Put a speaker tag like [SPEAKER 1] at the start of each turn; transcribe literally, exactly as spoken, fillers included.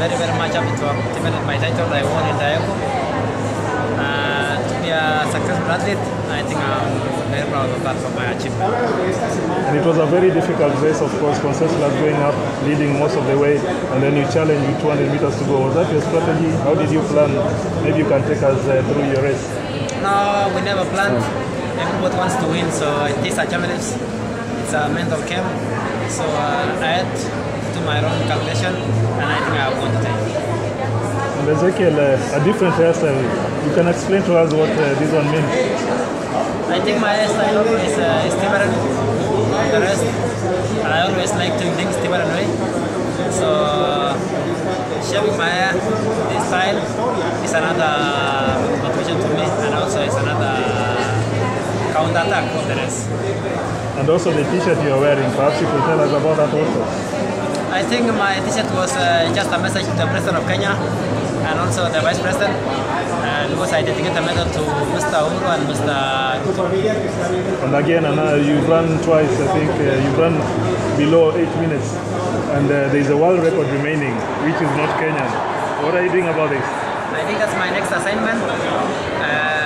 [SPEAKER 1] very, very much happy to have defended my title. I won in Daegu. Uh, to be a successful athlete, I think I'm very proud of that for my achievement.
[SPEAKER 2] And it was a very difficult race, of course, Conseslus going up, leading most of the way, and then you challenged with two hundred meters to go. Was that your strategy? How did you plan? Maybe you can take us uh, through your race.
[SPEAKER 1] No, we never planned. Everybody wants to win, so it is a championships. It's a mental game. So uh, I had to do my own calculation, and I think I won today.
[SPEAKER 2] And Ezekiel, uh, a different hairstyle. You can explain to us what uh, this one means?
[SPEAKER 1] I think my hairstyle is, uh, is different from the rest. I always like doing things different way. So shaving my hair this style is another motivation to me, and also it's another counter attack of the rest.
[SPEAKER 2] And also the t-shirt you are wearing, perhaps you could tell us about that also.
[SPEAKER 1] I think my t-shirt was uh, just a message to the President of Kenya and also the Vice President, uh, because I dedicate the medal to Mister Uhuru and Mister
[SPEAKER 2] And again, uh, you've run twice, I think, uh, you've run below eight minutes, and uh, there is a world record remaining, which is not Kenyan. What are you doing about this?
[SPEAKER 1] I think that's my next assignment. Uh,